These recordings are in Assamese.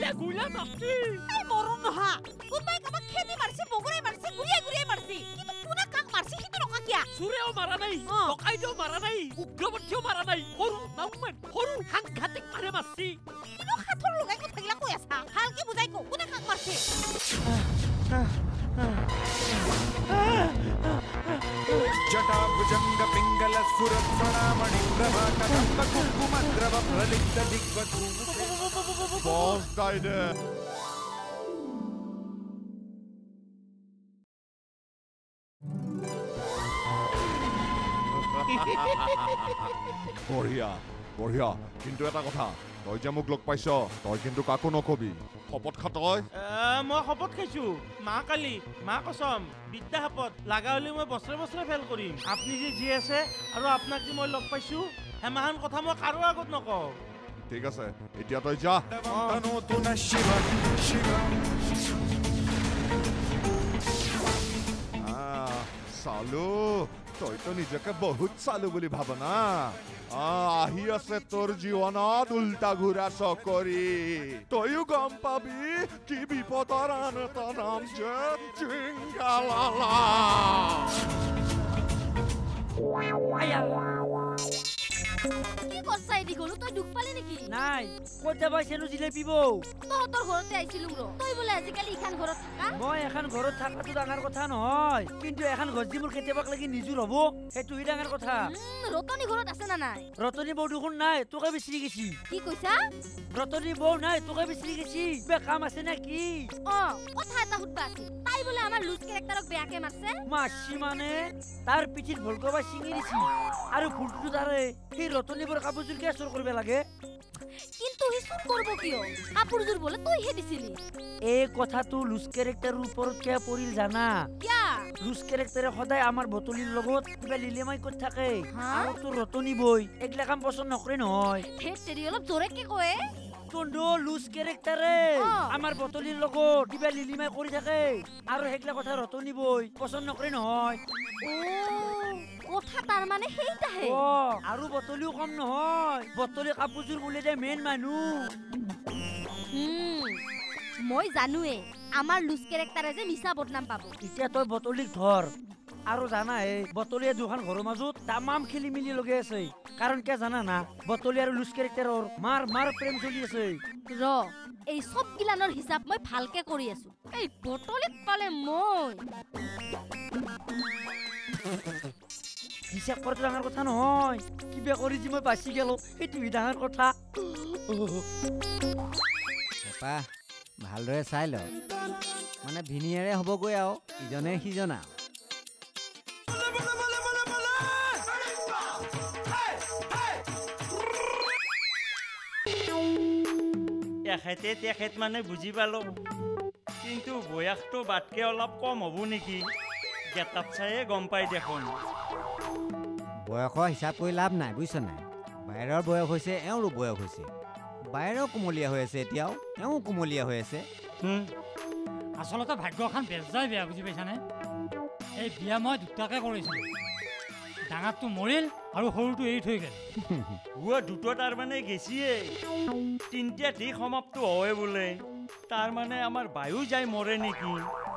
গুলা মারছি এই মরণ নহা কোনবাই কাবাক খেদি মারছি বগুড়াই মারছি গুড়িয়াই মারছি কিন্তু কোনা কাক মারছি হিতো নকা কিয়া সুরেও মারা নাই টকাইও মারা নাই উগ্রপন্থীও মারা নাই সরু নাউমেন সরু সাংঘাতিক মারে মারছি কিন্তু হাতৰ লগাই কথা গিলা কৈ আছা ভালকে বুজাই কো কোনা কাক মারছি जटा भुजंग पिंगल स्फुरत फणामणि प्रभा कदंब कुंकुम द्रव प्रलिप्त दिग्वधू बॉस डाइडे बढ़िया बढ़िया किंतु এটা কথা তই যে মোক লগ পাইছ তই কিন্তু কাকো নকবি শপত খা তই মই শপত খাইছো মা কালি মা কসম বিদ্যা শপত লাগা হলে মই বছৰে বছৰে ফেল কৰিম আপুনি যে জি আছে আৰু আপোনাক যে মই লগ পাইছো হেমাহান কথা মই কাৰো আগত নকওঁ ঠিক আছে এতিয়া তই যা तनोतुन शिव शिव सालू तई तो निजके बहुत सालू बोली भावना आही আছে তোর জীবনত উল্টা ঘুরা চকরি তইও গম পাবি কি বিপদৰ আন এটা নাম যে চিংগালালা কি করছাই দি গলো তুই দুখ পালি নেকি নাই কত যাবাই সেনু জিলেপি বউ তোহতৰ ঘৰতে আইছিলু ৰ তই বলে আজিকালি ইখান ঘৰত থাকা মই এখন ঘৰত থাকাটো ডাঙৰ কথা নহয় কিন্তু এখন গজি মোৰ কেতিয়াবাক লাগি নিজুৰ হ'ব হেতুই ডাঙৰ কথা ৰতনী ঘৰত আছে না নাই ৰতনী বউ দুখন নাই তোকে বিচৰি গেছি কি কৈছা ৰতনী বউ নাই তোকে বিচৰি গেছি বে কাম আছে না কি কথা এটা হুদবা আছে তাই বলে আমাৰ লুজ ক্যাৰেক্টাৰক বেয়াকে মাৰছে মাছি মানে তাৰ পিঠিত ভলকবা ছিঙি দিছি আৰু ফুলটো তাৰে সেই ৰতনীবৰ কাপোৰযোৰ কে চুৰ কৰিব লাগে কিন্তু হি চুৰ কৰিব কিয় কাপোৰযোৰ বলে তই হে দিছিলি এই কথাটো লুজ ক্যাৰেক্টাৰৰ ওপৰত কে পৰিল জানা কিয়া লুজ ক্যাৰেক্টাৰে সদায় আমাৰ বটলিৰ লগত কিবা লিলেমাই কৰি থাকে আৰু তোৰ ৰতনী বই একলা কাম পছন্দ নকৰে নহয় হেট তেৰি অলপ জোৰে কি কয় কোনটো লুজ ক্যাৰেক্টাৰে আমাৰ বটলিৰ লগত কিবা লিলিমাই কৰি থাকে আৰু হেকলা কথা ৰতনী বই পছন্দ নকৰে নহয় কথা তাৰ মানে হেইটাহে আৰু বটলিও কম নহয় বটলি কাপোৰযোৰ বুলে দে মেইন মানুহ মই জানুৱে আমাৰ লুজ ক্যাৰেক্টাৰে যে মিছা বদনাম পাব এতিয়া তই বটলিক ধৰ আৰু জানা এই বটলিয়ে দুখন ঘৰৰ মাজত তামাম খেলি মিলি লগে আছে কাৰণ কে জানা না বটলি আৰু লুজ ক্যাৰেক্টাৰৰ মাৰ প্ৰেম চলি আছে ৰ এই সব গিলানৰ হিচাপ মই ভালকে কৰি আছো এই বটলিক পালে মই হিচাপ কৰাটো ডাঙৰ কথা নহয় কিবা কৰি যে মই বাচি গেলো সেইটো ডাঙৰ কথা হেপা ভালদৰে চাই ল মানে ভিনিয়াৰে হ'বগৈ আৰু ইজনে সিজনা এখেতে তেখেত মানে বুজি পালো কিন্তু বয়সটো বাটকে অলপ কম হ'ব নেকি গেটাপ চায়ে গম পাই দেখোন বয়সৰ হিচাপ কৰি লাভ নাই বুজিছ নাই বাহিৰৰ বয়স হৈছে এওঁৰো বয়স হৈছে বাহিৰৰ কুমলীয়া হৈ আছে এতিয়াও এওঁ কুমলীয়া হৈ আছে আচলতে ভাগ্যখন বেজাই বেয়া বুজি পাইছানে এই বিয়া মই দুটাকে কৰিছিলোঁ ডাঙৰটো মৰিল আৰু সৰুটো এৰি থৈ গ'ল দুটো তাৰ মানে গেছিয়ে তিনিটা ঠিক সমাপ্ত হয় বোলে তাৰ মানে আমাৰ বায়ু যায় মৰে নেকি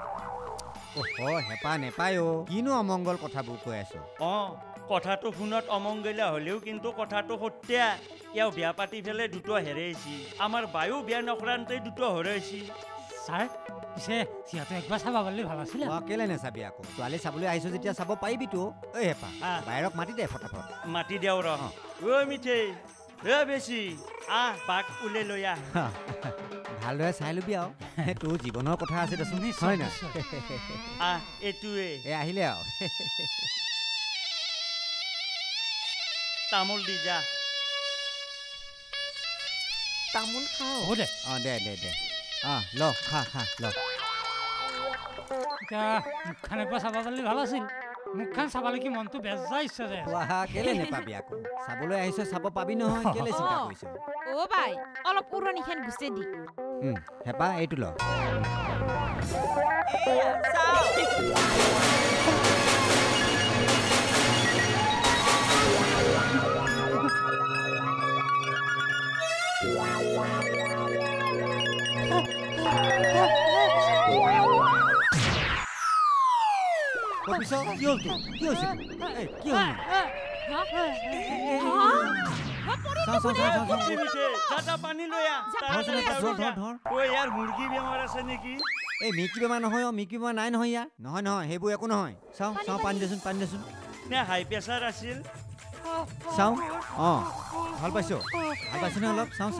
হেপা নেপায় কিনো অমংগল কথাবোৰ কৈ আছো কথাটো শুনত অমংগলীয়া হ'লেও কিন্তু কথাটো সত্যা এওঁ বিয়া পাতি ফেলে দুটো হেৰাইছি আমাৰ বায়ু বিয়া নকৰান্তে দুটো হেৰাইছি ছাৰ পিছে সিহঁতে একবাৰ চাব পাৰিলে ভাল আছিলে কেলে নাচাবি আকৌ ছোৱালী চাবলৈ আহিছো যেতিয়া চাব পাৰিবিতো ঐ হেপা বাহিৰক মাতি দে ফটাফট মাতি দেও ৰ মিঠেই বেছি বাক উলে লৈ আহ ভালদৰে চাই লবি আৰু তোৰ জীৱনৰ কথা আছে দেচোন হয় না এইটোৱে আহিলে আৰু তামোল দি যা তামোল খাওঁ দে দে ল খা ল এতিয়া মুখখন একবাৰ চাব পাৰিলে ভাল আছিল মুখখন চাবলৈ কি মনটো বেজাই ইচ্ছা যায় কেলে নেপাবি আকৌ চাবলৈ আহিছ চাব পাবি নহয় কেলে চিন্তা কৰিছ বাই অলপ উৰণিখন গুচে দি হেপা এইটো ল কি হ'ল তোৰ? কি হৈছে? এই কি হ'ল? পানী লৈ ইয়াৰ মুৰ্গী বেমাৰ আছে নেকি? এই মিকি বেমাৰ নহয় মিকি বেমাৰ নাই নহয় ইয়াৰ নহয় নহয় সেইবোৰ একো নহয় চাওঁ পানী দেচোন নে হাই প্ৰেছাৰ আছিল চাওঁ ভাল পাইছোঁ নে অলপ চাওঁ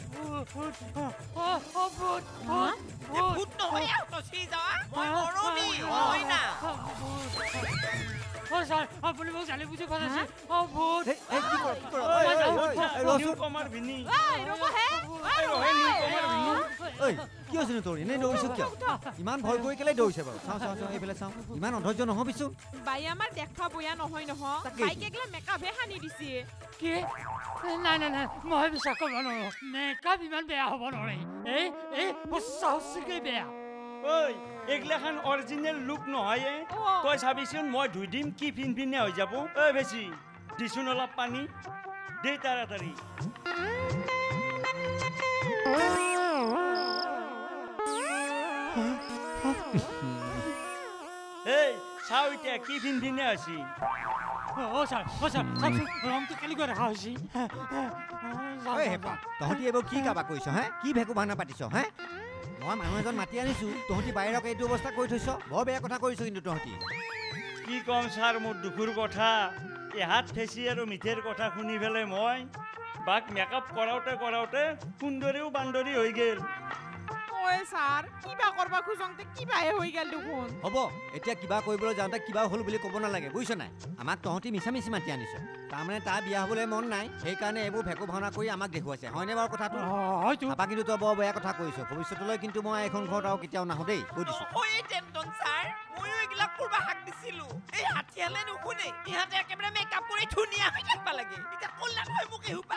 আপুনি মোক জানি বুজি পাইছে কি হৈছে তোৰ এনেই দৌৰিছ কিয় ইমান ভয় কৰি কেলে দৌৰিছে বাৰু চাওঁ এইফালে চাওঁ ইমান অধৈৰ্য নহবিচোন বাই আমাৰ দেখা বয়া নহয় বাইকে গলে মেকআপহে সানি দিছে কি নাই মই বিশ্বাস কৰিব নোৱাৰো মেকআপ ইমান বেয়া হ'ব নোৱাৰে এই সঁচাকৈ বেয়া ঐ এইগিলাখান অৰিজিনেল লুক নহয় তই চাবিচোন মই ধুই দিম কি ফিনফিনে হৈ যাব ঐ বেছি দিচোন অলপ পানী দে তাড়াতাড়ি এই চাও এতিয়া কি ফিনফিনে হৈছি ৰংটো কেনেকুৱা দেখা হৈছে তহঁতি এইবোৰ কি কাবা কৰিছ হে কি ভেকু ভাওনা পাতিছ হে মই মানুহ এজন মাতি আনিছো তহঁতি বাহিৰক এইটো অৱস্থা কৰি থৈছ বৰ বেয়া কথা কৰিছ কিন্তু তহঁতি কি কম ছাৰ মোৰ দুখৰ কথা এহাত ফেচি আৰু মিঠেৰ কথা শুনি পেলাই মই বাক মেকআপ কৰাওঁতে সুন্দৰীও বান্দৰী হৈ গেল ছাৰ কিবা কৰবা খুজংতে কিবাহে হৈ গেল দেখোন হ'ব এতিয়া কিবা কৰিবলৈ যাওঁতে কিবা হ'ল বুলি ক'ব নালাগে বুজিছ নাই আমাক তহঁতি মিছামিছি মাতি আনিছ তাৰমানে তাৰ বিয়া হ'বলৈ মন নাই সেইকাৰণে এইবোৰ ভেকু ভাওনা কৰি আমাক দেখুৱাইছে হয়নে বাৰু কথাটো আপা কিন্তু তই বৰ বেয়া কথা কৰিছ ভৱিষ্যতলৈ কিন্তু মই এইখন ঘৰত আৰু কেতিয়াও নাহোঁ দেই কৈ দিছোঁ ময়ো এইগিলাক কৰবা হাক দিছিলোঁ এই হাতীয়ালে নুশুনে ইহঁতে একেবাৰে মেকআপ কৰি ধুনীয়া হৈ থাকিব লাগে এতিয়া কল্যাণ হয় মোক এহুপা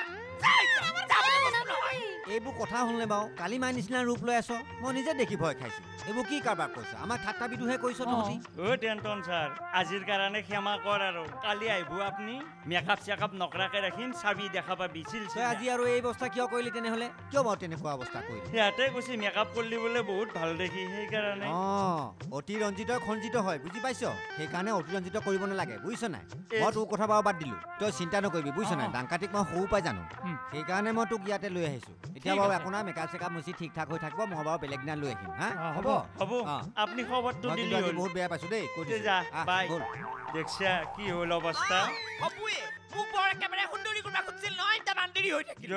এইবোৰ কথা হ'লনে বাৰু কালি মাৰ নিচিনা ৰূপ লৈ আছ মই নিজে দেখি ভয় খাইছোঁ এইবোৰ কি কাৰবাৰ কৈছ আমাক ঠাট্টা বিদ্ৰোহে কৰিছ তহঁতি টেনটন ছাৰ আজিৰ কাৰণে ক্ষমা কৰ আৰু কালি আহিব আপুনি মেকআপ চেকআপ নকৰাকে ৰাখিম চাবি দেখা পাবি তই আজি আৰু এই অৱস্থা কিয় কৰিলি তেনেহ'লে কিয় বাৰু তেনেকুৱা অৱস্থা কৰিলি সিহঁতে কৈছে মেকআপ কৰিলি বোলে বহুত ভাল দেখি সেইকাৰণে অতি ৰঞ্জিত খঞ্জিত হয় বুজি পাইছ সেইকাৰণে অতি ৰঞ্জিত কৰিব নালাগে বুজিছ নাই মই তোৰ কথা বাৰু বাদ দিলোঁ তই চিন্তা নকৰিবি বুজিছ নাই ডাংকাটিক মই সৰু পাই জানো সেইকাৰণে মই তোক ইয়াতে লৈ আহিছোঁ এতিয়া বাৰু আপোনাৰ মেকআপ চেকআপ মুচি ঠিক ঠাক হৈ থাকিব মই বাৰু বেলেগ দিনা লৈ আহিম হা হ'ব আপুনি খবৰটো দিলি হ'ল বহুত বেয়া পাইছোঁ দেই কৈ দিছোঁ যা বাই দেখছা কি হ'ল অৱস্থা হবুৱে মোক বৰ একেবাৰে সুন্দৰী কৰবা খুজিছিল নহয় এতিয়া বান্দৰী হৈ থাকিল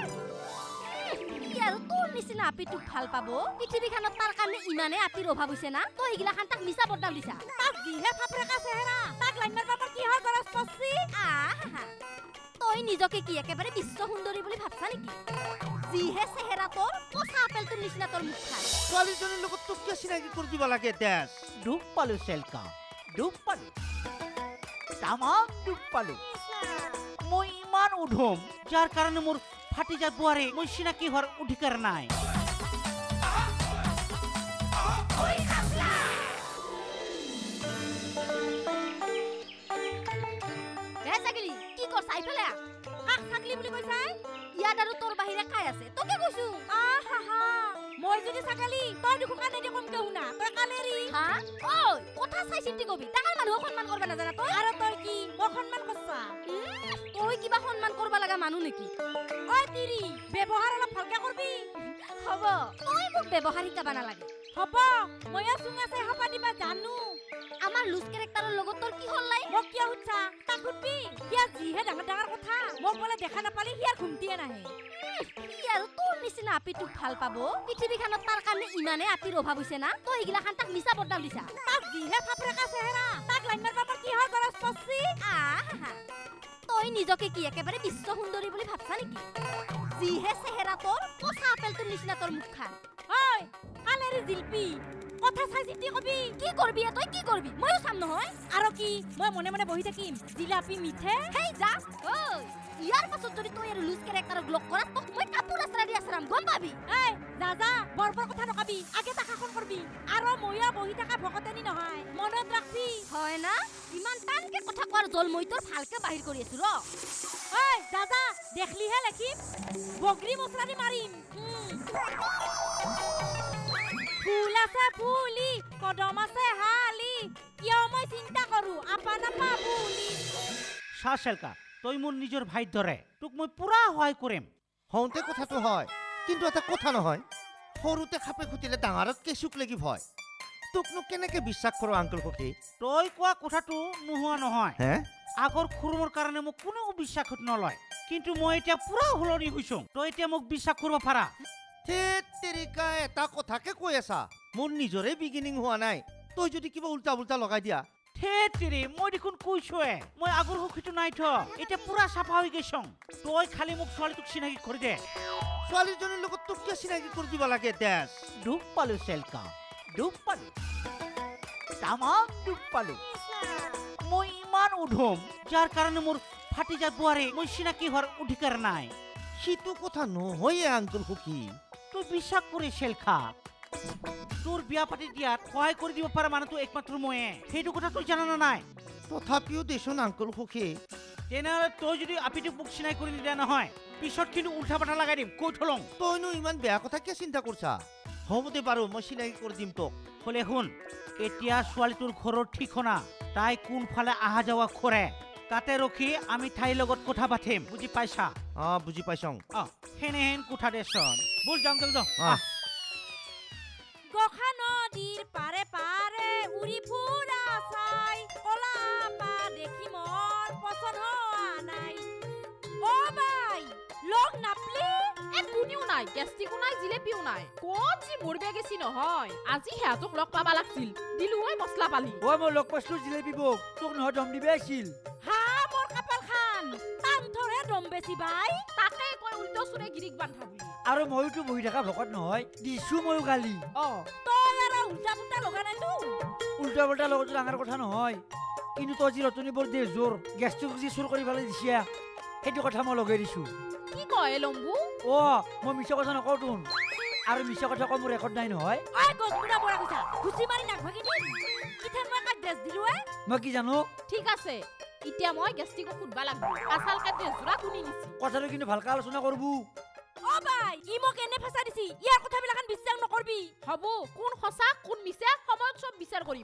আৰু তোৰ নিচিনা আপি তোক ভাল পাব পৃথিৱীখনত তাৰ কাৰণে ইমানে আপিৰ অভাৱ হৈছে না তই এইগিলাখান তাক মিছা বদনাম দিছা তাক যিহে ফাপৰেকা চেহেৰা তাক লাইনৰ বাবৰ কি হয় গৰজ পছি তই নিজকে কি একেবাৰে বিশ্ব সুন্দৰী বুলি ভাবছা নেকি যিহে চেহেৰা তোৰ পচা আপেলটোৰ নিচিনা তোৰ মুখখান ছোৱালীজনীৰ লগত তোক কিয় চিনাকি কৰি দিব লাগে তেজ দুখ পালো চেলকা দুখ পালো তামাম দুখ পালো মই ইমান উধম যাৰ কাৰণে মোৰ ফাটি যায় বোৱাৰী মই চিনাকি হোৱাৰ অধিকাৰ নাই কি কৰ চাইফালে কাক ছাগলী বুলি কৈছাই ইয়াত আৰু তোৰ বাহিৰে খাই আছে তোকে কৈছো মই যদি ছাগলী তই দেখোন কানে দি কমকে শুনা তই কালেৰি ঐ কথা চাই চিন্তি কবি ডাঙৰ মানুহক সন্মান কৰিব নাজানা তই আৰু তই কি মই সন্মান কৰছা তই কিবা সন্মান কৰিব লগা মানুহ নেকি ঐ তিৰি ব্যৱহাৰ অলপ ভালকে কৰবি হ'ব তই মোক ব্যৱহাৰ শিকাব নালাগে হ'ব মইও চুঙা চাই হপা দিবা জানো আমাৰ লুজ কেৰেক্টাৰৰ লগত তোৰ কি হ'ল লাই মোক কিয় সুধছা তাক সুধবি কিয়া যিহে ডাঙৰ কথা মোক বোলে দেখা নাপালি হিয়াৰ ঘুমটিয়ে নাহে আৰু তোৰ নিচিনা আপি তোক ভাল পাব পৃথিৱীখনত তাৰ কাৰণে ইমানে আপিৰ অভাৱ হৈছে না তই এইগিলাখান তাক মিছা বদনাম দিছা তাক যিহে ফাপৰেকা চেহেৰা তাক লাইনৰ বাবৰ কি হয় গৰজ পছি তই নিজকে কি একেবাৰে বিশ্ব সুন্দৰী বুলি ভাবছা নেকি যিহে চেহেৰা তোৰ পচা আপেলটোৰ নিচিনা তোৰ মুখখান ঐ কালেৰি জিলপি কথা চাই চিন্তি কবি কি কৰবি তই কি কৰবি ময়ো চাম নহয় আৰু কি মই মনে মনে বহি থাকিম জিলাপি মিঠে হেই যা ঐ ইয়াৰ পাছত যদি তই আৰু লুজ কেৰেক্টাৰক লগ কৰা তোক মই কাপোৰ আছৰা দি আছৰাম গম পাবি এই যা বৰ কথা নকবি আগে তাক শাসন কৰবি আৰু মইও বহি থকা ভকতেনি নহয় মনত ৰাখবি হয় না ইমান টানকে কথা কোৱাৰ জল মই তোৰ ভালকে বাহিৰ কৰি আছো ৰ এই যা দেখলিহে লেখিম বগৰী মছলা দি মাৰিম ফুল আছে ফুলি কদম আছে হালি কিয় মই চিন্তা কৰো আপা নাপা বুলি চা চেলকা তই মোৰ নিজৰ ভাইৰ দৰে তোক মই পুৰা সহায় কৰিম হওঁতে কথাটো হয় কিন্তু এটা কথা নহয় সৰুতে খাপে খুটিলে ডাঙৰত কেঁচুক লাগি ভয় তোকনো কেনেকে বিশ্বাস কৰো আংকল সখী তই কোৱা কথাটো নোহোৱা নহয় হে আগৰ খুৰুমৰ কাৰণে মোক কোনেও বিশ্বাসত নলয় কিন্তু মই এতিয়া পুৰা সলনি হৈছোঁ তই এতিয়া মোক বিশ্বাস কৰিব পাৰা থেত তেৰিকা এটা কথাকে কৈ আছা মোৰ নিজৰে বিগিনিং হোৱা নাই তই যদি কিবা উল্টা উল্টা লগাই দিয়া থেত তেৰি মই দেখোন কৈছোৱে মই আগৰ সখীটো নাই থ এতিয়া পুৰা চাফা হৈ গৈছোঁ তই খালি মোক ছোৱালীটোক চিনাকি কৰি দে ছোৱালীজনীৰ লগত তোক কিয় চিনাকি কৰি দিব লাগে দেশ দুখ পালো চেলকা দুখ পালো তামাম দুখ পালো মই ইমান উধম যাৰ কাৰণে মোৰ ফাটি যায় বোৱাৰী মই চিনাকি হোৱাৰ অধিকাৰ নাই সিটো কথা নহয়ে আংকল সখী তই বিশ্বাস কৰি চেলকা তোৰ বিয়া পাতি দিয়াত সহায় কৰি দিব পৰা মানুহটো একমাত্ৰ ময়ে সেইটো কথা তই জানা নাই তথাপিও দেচোন আংকল সখী তেনেহ'লে তই যদি আপিটোক মোক চিনাকি কৰি নিদিয়া নহয় পিছত কিন্তু উল্টা পাঠা লগাই দিম কৈ থলং তইনো ইমান বেয়া কথা কিয় চিন্তা কৰিছা হ'ব দে বাৰু মই চিনাকি কৰি দিম তোক হ'লে শুন এতিয়া ছোৱালীটোৰ ঘৰৰ ঠিকনা তাই কোনফালে অহা যোৱা কৰে তাতে ৰখি আমি ঠাইৰ লগত কথা পাতিম বুজি পাইছা বুজি পাইছং সেনেহেন কোঠা দেচোন বল যাওঁ গখা নদীৰ পাৰে পাৰে উৰি ফুৰা চাই কলা পা দেখি মোৰ পছন্দ হোৱা নাই অ বাই লগ নাপলি কোনেও নাই গেষ্টিকো নাই জিলেপিও নাই ক'ত যি মৰবে গেছি নহয় আজি হেঁতক লগ পাবা লাগছিল দিলো ঐ মছলা পালি ঐ মই লগ পাইছিলো জিলেপি বৌক তোক নহয় দম দিবে আছিল হা মোৰ কপাল খান তান্থৰহে দম বেছি বাই তাকে কয় উল্টো চুৰে গিৰিক বান্ধা বুলি আৰু মইতো বহি থকা ভকত নহয় দিছো ময়ো গালি তই আৰু উল্টা পুল্টা লগা নাইতো উল্টা পুল্টা লগতো ডাঙৰ কথা নহয় কিন্তু তই যি ৰতনী বৰ দে জোৰ গেছটোক যি চুৰ কৰি পেলাই দিছা সেইটো কথা মই লগাই দিছো কি কয় লম্বু মই মিছা কথা নকওঁ তোন আৰু মিছা কথা কওঁ মোৰ ৰেকৰ্ড নাই নহয় গছপুৰা বৰা কৈছা খুচি মাৰি নাভাগি দিম কিথেন মই কাট ড্ৰেছ দিলো মই কি জানো ঠিক আছে এতিয়া মই গেষ্টিকো খুদবা লাগব আসাল কাট ড্ৰেছ জোৰা কোনি নিছি কথাটো কিন্তু ভালকৈ আলোচনা কৰবো বাই ই মোক এনে ফেঁচা দিছি ইয়াৰ কথাবিলাখান বিশ্বাস নকৰবি হ'ব কোন সঁচা কোন মিছা সময়ত চব বিচাৰ কৰিম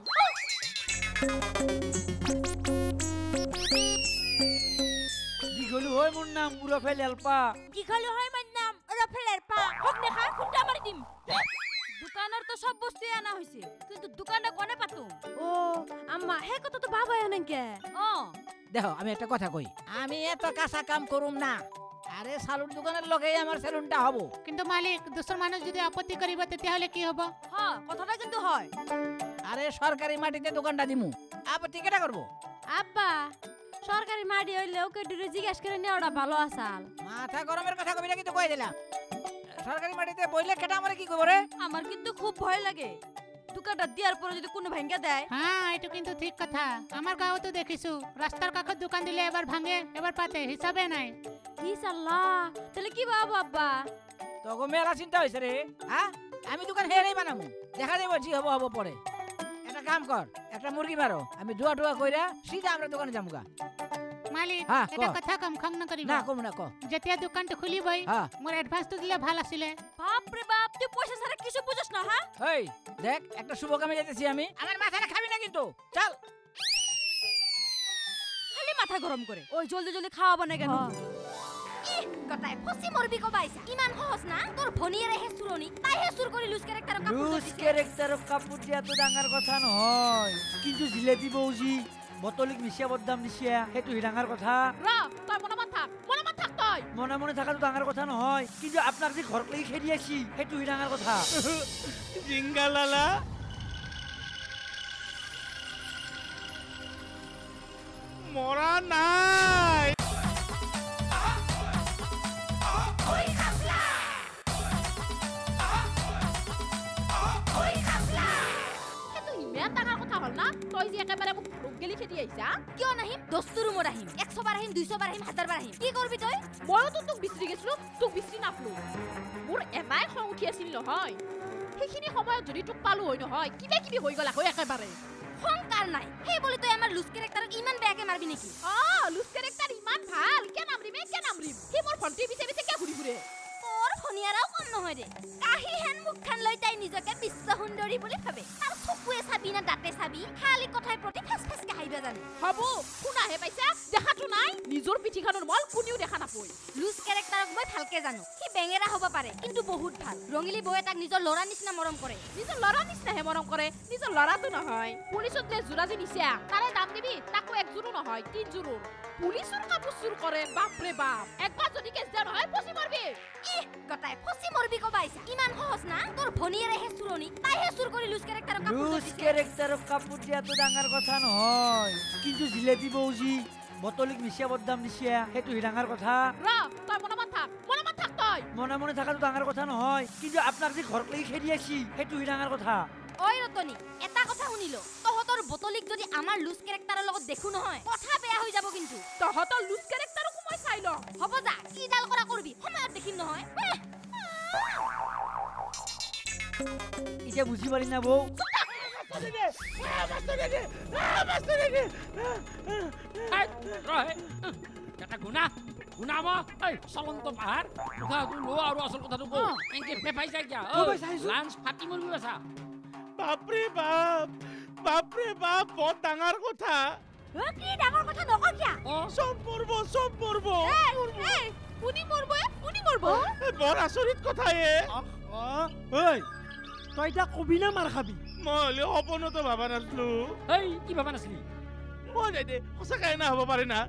দীঘলো হয় মোৰ নাম উৰফেল এলপা দীঘলো হয় মোৰ নাম উৰফেল এলপা হক দেখা খুঁটা মাৰি দিম দোকানৰ তো সব বস্তু আনা হইছে কিন্তু দোকানটা কোনে পাতো আম্মা হে কত তো বাবা এনেকে দেখো আমি একটা কথা কই আমি এত কাঁচা কাম করুম না আরে সালুন দোকানের লগে আমার সেলুনটা হবো কিন্তু মালিক দুসর মানুষ যদি আপত্তি করিব তেতিয়াহলে কি হবো হ্যাঁ কথাটা কিন্তু হয় আরে সরকারি মাটিতে দোকানটা দিমু আপত্তি কেটা করব আব্বা সরকারি মাটি হইলেও কে দূরে জিজ্ঞাসা করে নেওয়াটা ভালো আসাল মাথা গরমের কথা কবি না কিন্তু কই দিলাম সরকারি মাটিতে বইলে কেটা আমারে কি করবে রে আমার কিন্তু খুব ভয় লাগে দোকানটা দিয়ার পরে যদি কোনো ভাঙ্গা দেয় হ্যাঁ এটা কিন্তু ঠিক কথা আমার গাঁও তো দেখিছো রাস্তার কাছে দোকান দিলে এবার ভাঙে এবার পাতে হিসাবে নাই ইসাল্লাহ তাহলে কি বাবা আব্বা তোগো মেলা চিন্তা হইছে রে হ্যাঁ আমি দোকান হেরেই বানামু দেখা দেব জি হবো হবো পরে একটা কাম কর একটা মুরগি মারো আমি দুয়া টুয়া কইরা সিধা আমরা দোকানে যামুগা মালিক হ্যাঁ, এটা ক। কথা কম খং না করিবা না কম না ক যেতিয়া দোকানটা খুলিবই হ্যাঁ। মোর অ্যাডভান্স তো দিলে ভাল আছিলে বাপ রে বাপ তুই পয়সা ছাড়া কিছু বুঝছ না হ্যাঁ এই দেখ একটা শুভ কামে যাইতেছি আমি আমার মাথাটা খাবি না কিন্তু চল খালি মাথা গরম করে ওই জলদি জলদি খাওয়াবো না কেন গটাই ফসি মরবি কবাইছা ইমান সহজ না তোর ভনিয়েৰে হে চুৰনি তাই হে চুৰ কৰি লুজ ক্যারেক্টাৰ কাপোৰ লুজ ক্যারেক্টারক কাপোৰ দিয়াটো ডাঙৰ কথা নহয় কিন্তু জিলেপি বৌজি বটলিক মিছা বদনাম দিছা সেইটো ডাঙৰ কথা ৰ তই মনে থাক তই মনে মনে থাকাটো ডাঙৰ কথা নহয় কিন্তু আপোনাক যে ঘৰত লাগি খেদি আছি সেইটো ডাঙৰ কথা জিংগা লালা মৰা নাই Oi Khapla Oi Khapla এটো ইমান ডাঙৰ কথা হ'ল না তই যে একেবাৰে মোক গেলি খেদি আহিছা কিয় নাহিম 10 ৰুমত আহিম 100 বাৰ আহিম 200 বাৰ আহিম 1000 বাৰ আহিম কি কৰবি তই মইতো তোক বিচৰি গেছিলো তোক বিচৰি নাপলো মোৰ এনাই খং উঠি আছিল নহয় সেইখিনি সময়ত যদি তোক পালো হয় নহয় কিবা কিবি হৈ গলা হয় একেবাৰে সংকাৰ নাই সেই বলি তই আমাৰ লুজ ক্যারেক্টাৰক ইমান বেয়াকে মাৰবি নেকি লুজ ক্যারেক্টাৰ ইমান ভাল কে নামৰিম সি মোৰ ভণ্টি পিছে পিছে কে ঘুৰি ঘুৰে তোৰ ভনিয়াৰাও কম নহয় দে কাহি হেন মুখখান লৈ তাই নিজকে বিশ্ব সুন্দৰী বুলি ভাবে আৰু চকুৱে চাবি না দাঁতে চাবি খালি কথাই হব শুনাহে পাইছা দেখাটো নাই নিজৰ পিঠিখনৰ মল কোনেও দেখা নাপায় লুজ কেৰেক্টাৰক মই ভালকে জানো সি বেঙেৰা হ'ব পাৰে কিন্তু বহুত ভাল ৰঙিলী বৌয়ে তাক নিজৰ ল'ৰা নিচিনা মৰম কৰে নিজৰ ল'ৰা নিচিনাহে মৰম কৰে নিজৰ ল'ৰাটো নহয় পুলিচত যে জোৰা যে নিছা তাৰে দাম দিবি তাকো একজোৰো নহয় 3 জোৰো পুলিচৰ কাপোৰ চুৰ কৰে বাপৰে বাপ একবাৰ যদি কেছ দিয়া নহয় ফচি মৰবি গটাই ফচি মৰবি কবাইছা ইমান সহজ না তোৰ ভনিয়েৰেহে চুৰনি তাইহে চুৰ কৰি লুজ কেৰেক্টাৰক কাপোৰ লুজ কেৰেক্টাৰক কাপোৰ দিয়াটো ডাঙৰ কথা নহয় কিন্তু জিলেপি বৌজি বটলিক মিছিয়া বদনাম দিছিয়া সেইটো ডাঙৰ কথা ৰ তই মনে থাক তই মনে থাকাটো ডাঙৰ কথা নহয় কিন্তু আপোনাক যে ঘৰত লাগি খেদি আছি সেইটো ডাঙৰ কথা ঐ ৰতনী এটা কথা শুনিলো তহঁতৰ বটলিক যদি আমাৰ লুজ কেৰেক্টাৰৰ লগত দেখো নহয় কথা বেয়া হৈ যাব কিন্তু তহঁতৰ লুজ কেৰেক্টাৰকো মই চাই লওঁ হ'ব যা কি ডাল কৰা কৰবি সময়ত দেখিম নহয় এতিয়া বুজি পালি না বৌ এটা গুণা চলন্ত পাহাৰ কথাটো লো আৰু আচল কথাটো কওঁ এনেকে পেপাই যায় কিয়া লাঞ্চ ফাটি মৰিবি বাছা বাপৰে বাপ বহুত ডাঙৰ কথা কি ডাঙৰ কথা নকওঁ কিয়া চব মৰব কোনি মৰব বৰ আচৰিত কথা ঐ তই এতিয়া কবি না মাৰ খাবি মই হলে সপোনতো ভাবা নাছিলো কি ভাবা নাছিলি মই দে সঁচাকৈ না হ'ব পাৰে না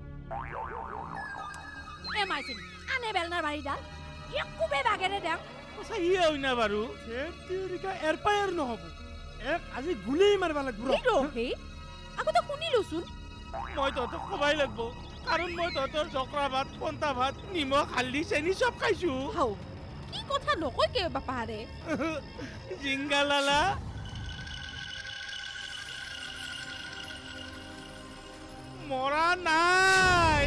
মাইছিনি আনে বেলনাৰ বাৰীডাল কুবে বাগেৰে দেখ সঁচা ইয়ে হৈ না বাৰু এৰপায়াৰ নহ'ব আজি গুলি মাৰিব লাগিব আগতে শুনিলোচোন মই তহঁতক কবাই লাগিব কাৰণ মই তহঁতৰ জকৰা ভাত পন্তা ভাত নিমখ হালধি চেনি চব খাইছো কি কথা নকয় কে বাপাৰে জিংগা লালা মৰা নাই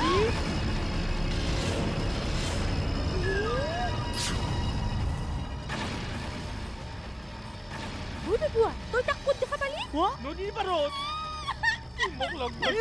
তই তাক ক'ত দেখা পালি নদীৰ পাৰত মোক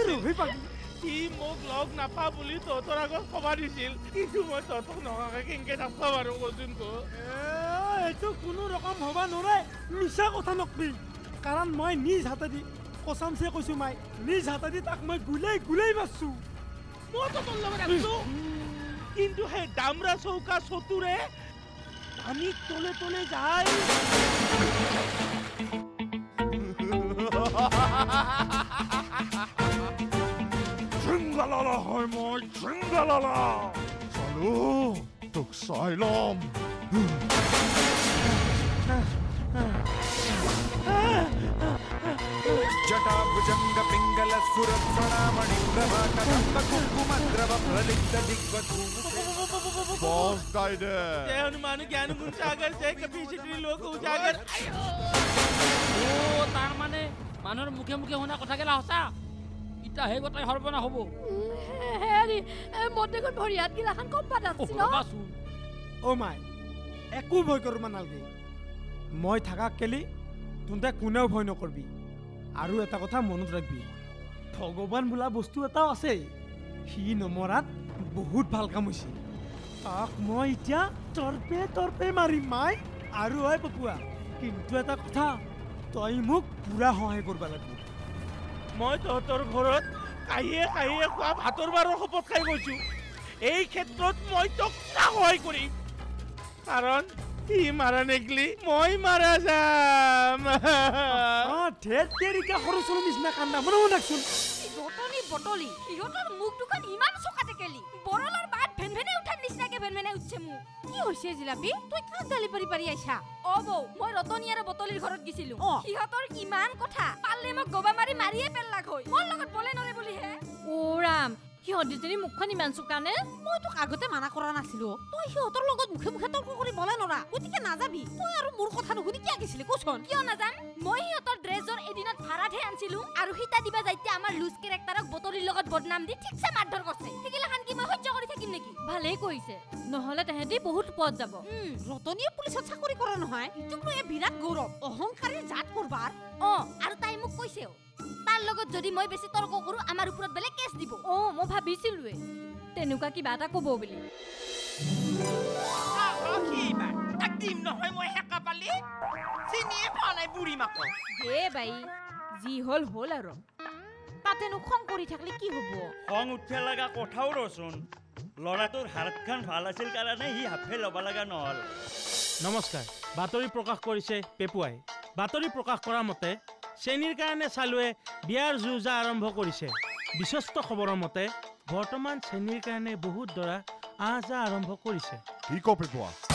লগ নাপা বুলি তহঁতৰ আগত কবা দিছিল কিন্তু মই তহঁতক নহাকে কেনেকে নাপা বাৰু কচোন এইটো কোনো ৰকম হবা নোৱাৰে মিছা কথা নকবি কাৰণ মই নিজ হাতেদি কচামছে কৈছো মাই নিজ হাতেদি তাক মই গুলাই মাৰছো মই তহঁতৰ লগত আছো কিন্তু সেই ডামৰা চৌকা চতুৰে পানীত তলে যায় জিংগালালা হয় মই জিংগালালা চালো তোক চাই ল'ম जटाभुजंग पिंगल स्फुरत्फणामणि प्रभा कदंब कुंकुमद्रव प्रलिप्त दिग्वधूम बॉस डाइडे जय हनुमान ज्ञान गुण सागर जय कपीशत्री लोक उजागर ও তাৰ মানে মানুহৰ মুখে শুনা কথা গেলা হসা ইটা হে গটাই হৰবনা হ'ব হেৰি মতেখন ভৰিয়াত গিলাখান কম পাত আছিল ও মাই একো ভয় কৰিব নালাগে মই থাকা কেলি তুন্দে কোনেও ভয় নকৰবি আৰু এটা কথা মনত ৰাখবি ভগৱান বোলা বস্তু এটাও আছে সি নমৰাত বহুত ভাল কাম হৈছে তাক মই এতিয়া তৰপে মাৰিম মাই আৰু হয় পপুৱা কিন্তু এটা কথা তই মোক পুৰা সহায় কৰিব লাগিব মই তহঁতৰ ঘৰত কাহিয়ে খোৱা ভাতৰ বাৰৰ শপত খাই গৈছো এই ক্ষেত্ৰত মই তোক সহায় কৰিম কাৰণ ই মাৰা নেগলি মই মাৰা যাম ঢেৰ দেৰিকে সৰু চৰু নিচিনা কান্দা মনে ৰাখচোন বটলি সিহঁতৰ মুখ দুখন ইমান চকাতে কেলি বৰলৰ বাট ভেনভেনে উঠাৰ নিচিনাকে ভেনভেনে উঠছে মোক কি হৈছে জিলাপি তই কাক গালি পাৰি আইছা বৌ মই ৰতনী আৰু বটলিৰ ঘৰত গিছিলো সিহঁতৰ কিমান কথা পালে মোক গবা মাৰিয়ে পেলাক হৈ মোৰ লগত বলে নৰে বুলি হে ৰাম সিহঁত দুজনী মুখখন ইমান চোকানে মই তোক আগতে মানা কৰা নাছিলো তই সিহঁতৰ লগত মুখে তৰ্ক কৰি বলে নৰা গতিকে নাযাবি তই আৰু মোৰ কথা নুশুনি কিয় গিছিলি কোচোন কিয় নাজান মই সিহঁতৰ ড্ৰেছৰ এদিনত ভাড়াতহে আনছিলো আৰু হিতা দিবা যাইতে আমাৰ লুজ কেৰেক্টাৰক বটলিৰ লগত বদনাম দি ঠিকছে মাৰধৰ কৰিছে সেইগিলাখান কি মই সহ্য কৰি থাকিম নেকি ভালেই কৰিছে নহলে তেহেঁতি বহুত পদ যাব ৰতনীয়ে পুলিচত চাকৰি কৰে নহয় তোক লৈ বিৰাট গৌৰৱ অহংকাৰী জাত কৰবাৰ আৰু তাই মোক কৈছেও তাৰ লগত যদি মই বেছি তৰ্ক কৰো আমাৰ ওপৰত বেলেগ কেছ দিব মই ভাবিছিলোৱে তেনেকুৱা কিবা এটা ক'ব বুলি দিম নহয় মই হেকা পালি চিনিয়ে পোৱা নাই বুঢ়ী মাকক দে বাই যি হ'ল আৰু তাতেনো খং কৰি থাকলে কি হ'ব খং উঠিয়া লগা কথাও ৰচোন ল'ৰাটোৰ হাতখন ভাল আছিল কাৰণে সি হাফে ল'ব লগা নহ'ল নমস্কাৰ বাতৰি প্ৰকাশ কৰিছে পেপুৱাই বাতৰি প্ৰকাশ কৰা মতে চেনীৰ কাৰণে চালুৱে বিয়াৰ যুঁজা আৰম্ভ কৰিছে বিশ্বস্ত খবৰৰ মতে বৰ্তমান চেনীৰ কাৰণে বহুত দৰা আহ যাহ আৰম্ভ কৰিছে কি ক পেপুৱা